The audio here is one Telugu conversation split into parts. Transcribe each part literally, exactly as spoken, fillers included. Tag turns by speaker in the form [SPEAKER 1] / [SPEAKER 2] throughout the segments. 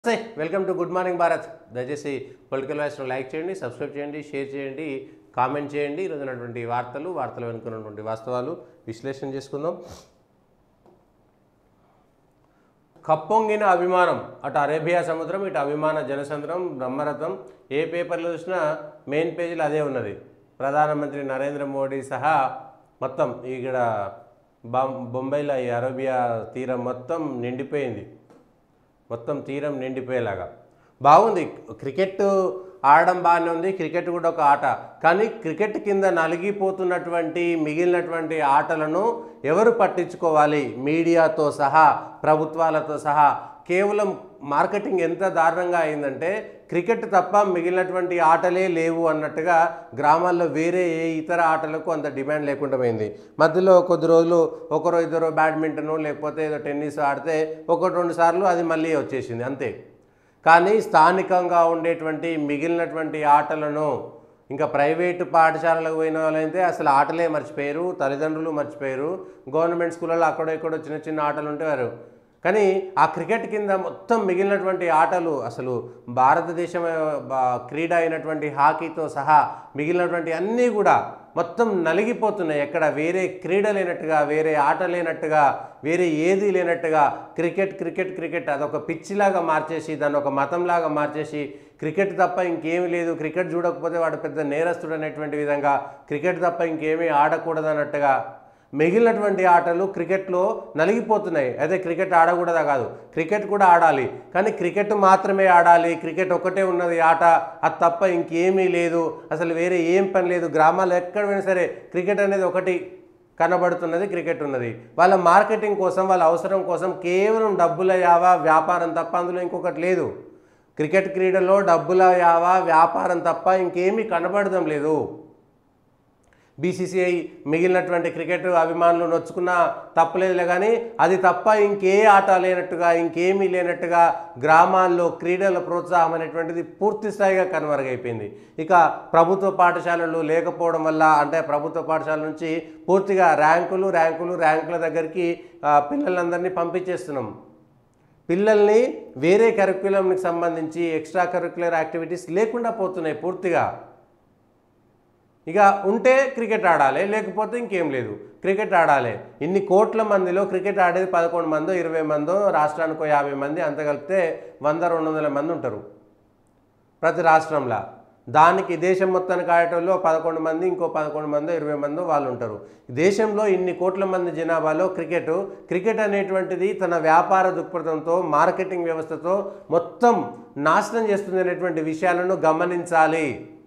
[SPEAKER 1] నమస్తే welcome to good morning Bharat. దయచేసి పొలిటికల్ వాయిస్ను లైక్ చేయండి, సబ్స్క్రైబ్ చేయండి, షేర్ చేయండి, కామెంట్ చేయండి. ఈరోజు ఉన్నటువంటి వార్తలు వార్తలు వెనుకున్నటువంటి వాస్తవాలు విశ్లేషణ చేసుకుందాం. కప్పొంగిన అభిమానం, అటు అరేబియా సముద్రం, ఇటు అభిమాన జనసంద్రం, బ్రహ్మరథం. ఏ పేపర్లో చూసినా మెయిన్ పేజీలో అదే ఉన్నది. ప్రధానమంత్రి నరేంద్ర మోడీ సహా మొత్తం ఇక్కడ బొంబాయిలో ఈ అరేబియా తీరం మొత్తం నిండిపోయింది. మొత్తం తీరం నిండిపోయేలాగా బాగుంది. క్రికెట్ ఆడడం బాగానే ఉంది, క్రికెట్ కూడా ఒక ఆట. కానీ క్రికెట్ కింద నలిగిపోతున్నటువంటి మిగిలినటువంటి ఆటలను ఎవరు పట్టించుకోవాలి? మీడియాతో సహా, ప్రభుత్వాలతో సహా. కేవలం మార్కెటింగ్ ఎంత దారుణంగా అయిందంటే క్రికెట్ తప్ప మిగిలినటువంటి ఆటలే లేవు అన్నట్టుగా గ్రామాల్లో వేరే ఏ ఇతర ఆటలకు అంత డిమాండ్ లేకుండా పోయింది. మధ్యలో కొద్ది రోజులు ఒకరో ఇద్దరు బ్యాడ్మింటను లేకపోతే ఏదో టెన్నిస్ ఆడితే ఒకటి రెండు సార్లు అది మళ్ళీ వచ్చేసింది అంతే. కానీ స్థానికంగా ఉండేటువంటి మిగిలినటువంటి ఆటలను ఇంకా ప్రైవేటు పాఠశాలకు పోయిన వాళ్ళైతే అసలు ఆటలే మర్చిపోయారు, తల్లిదండ్రులు మర్చిపోయారు. గవర్నమెంట్ స్కూళ్ళలో అక్కడో ఇక్కడో చిన్న చిన్న ఆటలు ఉంటేవారు. కానీ ఆ క్రికెట్ కింద మొత్తం మిగిలినటువంటి ఆటలు, అసలు భారతదేశం క్రీడ అయినటువంటి హాకీతో సహా మిగిలినటువంటి అన్నీ కూడా మొత్తం నలిగిపోతున్నాయి. ఎక్కడ వేరే క్రీడ లేనట్టుగా, వేరే ఆట లేనట్టుగా, వేరే ఏది లేనట్టుగా క్రికెట్ క్రికెట్ క్రికెట్ అదొక పిచ్చిలాగా మార్చేసి, దాన్ని ఒక మతంలాగా మార్చేసి, క్రికెట్ తప్ప ఇంకేమీ లేదు, క్రికెట్ చూడకపోతే వాడు పెద్ద నేరస్తుడు అనేటువంటి విధంగా, క్రికెట్ తప్ప ఇంకేమీ ఆడకూడదు అన్నట్టుగా మిగిలినటువంటి ఆటలు క్రికెట్లో నలిగిపోతున్నాయి. అయితే క్రికెట్ ఆడకూడదా కాదు, క్రికెట్ కూడా ఆడాలి. కానీ క్రికెట్ మాత్రమే ఆడాలి, క్రికెట్ ఒకటే ఉన్నది ఆట, అది తప్ప ఇంకేమీ లేదు, అసలు వేరే ఏం పని లేదు. గ్రామాల్లో ఎక్కడ పోయినా సరే క్రికెట్ అనేది ఒకటి కనబడుతున్నది, క్రికెట్ ఉన్నది. వాళ్ళ మార్కెటింగ్ కోసం, వాళ్ళ అవసరం కోసం కేవలం డబ్బుల యావా వ్యాపారం తప్ప అందులో ఇంకొకటి లేదు. క్రికెట్ క్రీడలో డబ్బుల యావా వ్యాపారం తప్ప ఇంకేమీ కనబడడం లేదు. బీసీసీఐ మిగిలినటువంటి క్రికెట్ అభిమానులు నొచ్చుకున్నా తప్పలేదులే, కానీ అది తప్ప ఇంకే ఆట లేనట్టుగా, ఇంకేమీ లేనట్టుగా గ్రామాల్లో క్రీడల ప్రోత్సాహం అనేటువంటిది పూర్తి స్థాయిగా కనుమరుగైపోయింది. ఇక ప్రభుత్వ పాఠశాలలు లేకపోవడం వల్ల, అంటే ప్రభుత్వ పాఠశాల నుంచి పూర్తిగా ర్యాంకులు ర్యాంకులు ర్యాంకుల దగ్గరికి పిల్లలందరినీ పంపించేస్తున్నాం. పిల్లల్ని వేరే కరిక్యులంకి సంబంధించి ఎక్స్ట్రా కరిక్యులర్ యాక్టివిటీస్ లేకుండా పోతున్నాయి పూర్తిగా. ఇక ఉంటే క్రికెట్ ఆడాలి, లేకపోతే ఇంకేం లేదు, క్రికెట్ ఆడాలి. ఇన్ని కోట్ల మందిలో క్రికెట్ ఆడేది పదకొండు మందో ఇరవై మందో, రాష్ట్రానికో యాభై మంది, అంత కలిపితే వంద రెండు వందల మంది ఉంటారు ప్రతి రాష్ట్రంలో. దానికి దేశం మొత్తానికి ఆడేటోళ్ళు పదకొండు మంది, ఇంకో పదకొండు మందో ఇరవై మందో వాళ్ళు ఉంటారు. దేశంలో ఇన్ని కోట్ల మంది జనాభాలో క్రికెట్ క్రికెట్ అనేటువంటిది తన వ్యాపార దృక్పథంతో, మార్కెటింగ్ వ్యవస్థతో మొత్తం నాశనం చేస్తుంది అనేటువంటి విషయాలను గమనించాలి.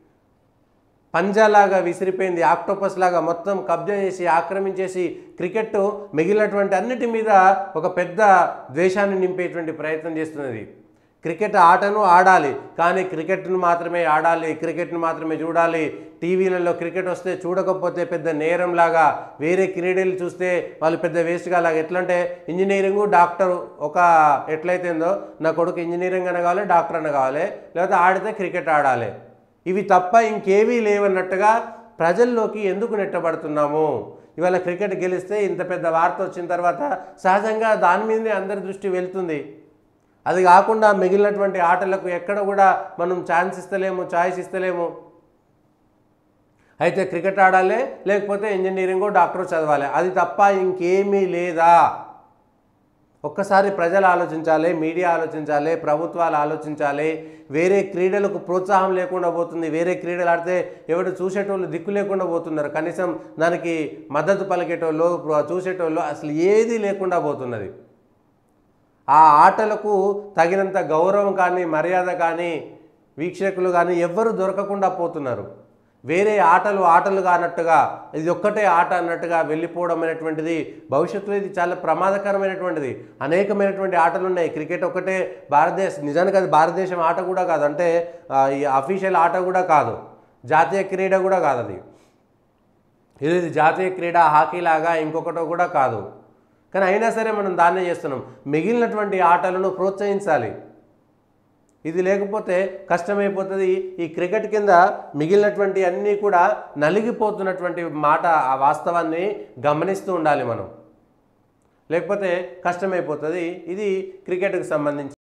[SPEAKER 1] పంజాలాగా విసిరిపోయింది, ఆక్టోపస్ లాగా మొత్తం కబ్జా చేసి ఆక్రమించేసి క్రికెట్ మిగిలినటువంటి అన్నిటి మీద ఒక పెద్ద ద్వేషాన్ని నింపేటువంటి ప్రయత్నం చేస్తున్నది. క్రికెట్ ఆటను ఆడాలి, కానీ క్రికెట్ను మాత్రమే ఆడాలి, క్రికెట్ను మాత్రమే చూడాలి. టీవీలలో క్రికెట్ వస్తే చూడకపోతే పెద్ద నేరంలాగా, వేరే క్రీడలు చూస్తే వాళ్ళు పెద్ద వేస్ట్గా లాగా. ఎట్లా అంటే ఇంజనీరింగు డాక్టర్ ఒక ఎట్లయితేందో, నా కొడుకు ఇంజనీరింగ్ అన కావాలి, డాక్టర్ అన కావాలి, లేకపోతే ఆడితే క్రికెట్ ఆడాలి, ఇవి తప్ప ఇంకేవీ లేవన్నట్టుగా ప్రజల్లోకి ఎందుకు నెట్టబడుతున్నాము? ఇవాళ క్రికెట్ గెలిస్తే ఇంత పెద్ద వార్త వచ్చిన తర్వాత సహజంగా దాని మీదనే అందరి దృష్టి వెళ్తుంది. అది కాకుండా మిగిలినటువంటి ఆటలకు ఎక్కడ కూడా మనం ఛాన్స్ ఇస్తలేము, ఛాయిస్ ఇస్తలేము. అయితే క్రికెట్ ఆడాలి, లేకపోతే ఇంజనీరింగో డాక్టరో చదవాలి, అది తప్ప ఇంకేమీ లేదా? ఒక్కసారి ప్రజలు ఆలోచించాలి, మీడియా ఆలోచించాలి, ప్రభుత్వాలు ఆలోచించాలి. వేరే క్రీడలకు ప్రోత్సాహం లేకుండా పోతుంది. వేరే క్రీడలు ఆడితే ఎవరు చూసేటోళ్ళు దిక్కు లేకుండా పోతున్నారు. కనీసం దానికి మద్దతు పలికేటోళ్ళు, చూసేటోళ్ళు అసలు ఏది లేకుండా పోతున్నది. ఆ ఆటలకు తగినంత గౌరవం కానీ, మర్యాద కానీ, వీక్షకులు కానీ ఎవ్వరు దొరకకుండా పోతున్నారు. వేరే ఆటలు ఆటలు కానట్టుగా, ఇది ఒక్కటే ఆట అన్నట్టుగా వెళ్ళిపోవడం అనేటువంటిది భవిష్యత్తులో ఇది చాలా ప్రమాదకరమైనటువంటిది. అనేకమైనటువంటి ఆటలు ఉన్నాయి. క్రికెట్ ఒకటే భారతదేశం, నిజానికి అది భారతదేశం ఆట కూడా కాదు, అంటే ఈ అఫీషియల్ ఆట కూడా కాదు, జాతీయ క్రీడ కూడా కాదు. అది ఇది జాతీయ క్రీడ హాకీలాగా ఇంకొకటో కూడా కాదు. కానీ అయినా సరే మనం దాన్నే చేస్తున్నాం. మిగిలినటువంటి ఆటలను ప్రోత్సహించాలి. ఇది లేకపోతే కష్టమైపోతుంది. ఈ క్రికెట్ కింద మిగిలినటువంటి అన్నీ కూడా నలిగిపోతున్నటువంటి మాట, ఆ వాస్తవాన్ని గమనిస్తూ ఉండాలి మనం, లేకపోతే కష్టమైపోతుంది. ఇది క్రికెట్కి సంబంధించి.